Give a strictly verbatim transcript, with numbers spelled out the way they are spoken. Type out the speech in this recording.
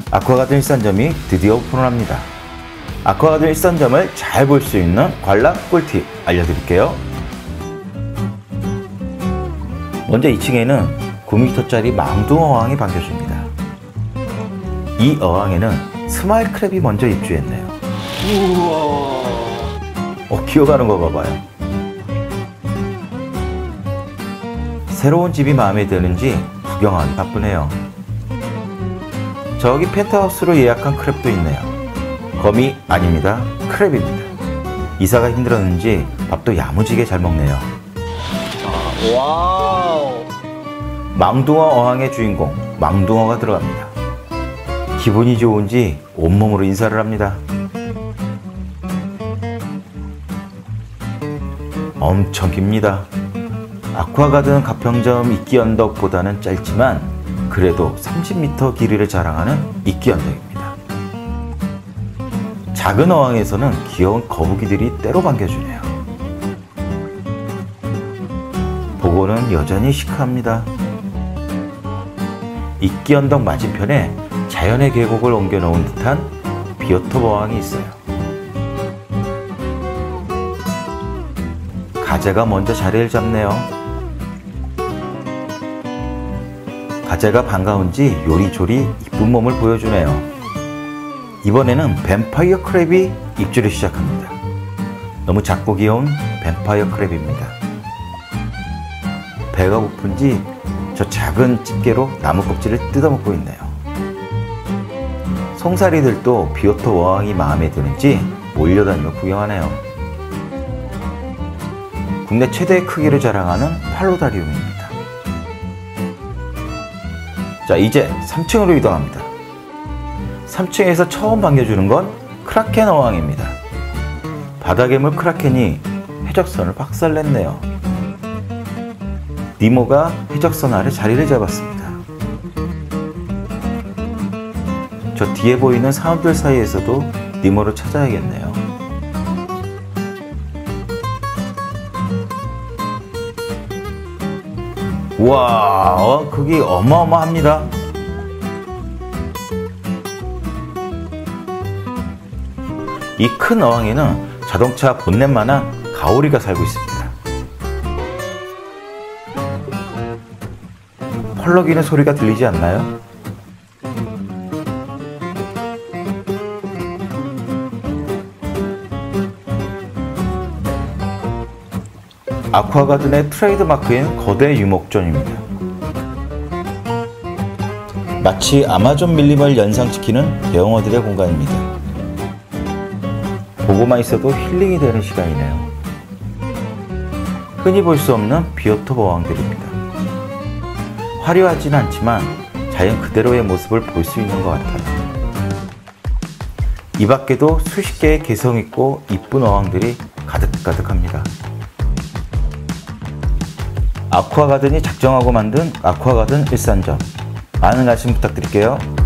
아쿠아가든 일산점이 드디어 오픈을 합니다. 아쿠아가든 일산점을 잘 볼 수 있는 관람 꿀팁 알려드릴게요. 먼저 이 층에는 구 미터짜리 망둥어 어항이 반겨줍니다. 이 어항에는 스마일 크랩이 먼저 입주했네요. 우와. 어, 기어가는 거 봐봐요. 새로운 집이 마음에 드는지 구경하기 바쁘네요. 저기 펜트하우스로 예약한 크랩도 있네요. 거미 아닙니다. 크랩입니다. 이사가 힘들었는지 밥도 야무지게 잘 먹네요. 와우. 망둥어 어항의 주인공 망둥어가 들어갑니다. 기분이 좋은지 온몸으로 인사를 합니다. 엄청 깁니다. 아쿠아가든 가평점 이끼 언덕보다는 짧지만 그래도 삼십 미터 길이를 자랑하는 이끼 언덕입니다. 작은 어항에서는 귀여운 거북이들이 때로 반겨주네요. 보고는 여전히 시크합니다. 이끼 언덕 맞은편에 자연의 계곡을 옮겨놓은 듯한 비오톱 어항이 있어요. 가재가 먼저 자리를 잡네요. 가재가 반가운지 요리조리 이쁜 몸을 보여주네요. 이번에는 뱀파이어 크랩이 입주를 시작합니다. 너무 작고 귀여운 뱀파이어 크랩입니다. 배가 고픈지 저 작은 집게로 나무 껍질을 뜯어먹고 있네요. 송사리들도 비오톱 어항이 마음에 드는지 몰려다니며 구경하네요. 국내 최대의 크기를 자랑하는 팔로다리움입니다. 자, 이제 삼 층으로 이동합니다. 삼 층에서 처음 반겨주는 건 크라켄 어항입니다. 바다괴물 크라켄이 해적선을 박살냈네요. 니모가 해적선 아래 자리를 잡았습니다. 저 뒤에 보이는 사람들 사이에서도 니모를 찾아야겠네요. 우와, 어, 크기 어마어마합니다. 이 큰 어항에는 자동차 본넷만한 가오리가 살고 있습니다. 펄럭이는 소리가 들리지 않나요? 아쿠아가든의 트레이드 마크인 거대 유목전입니다. 마치 아마존 밀림을 연상시키는 대형어들의 공간입니다. 보고만 있어도 힐링이 되는 시간이네요. 흔히 볼 수 없는 비오톱 어항들입니다. 화려하진 않지만 자연 그대로의 모습을 볼 수 있는 것 같아요. 이 밖에도 수십 개의 개성있고 이쁜 어항들이 가득가득합니다. 아쿠아가든이 작정하고 만든 아쿠아가든 일산점, 많은 관심 부탁드릴게요.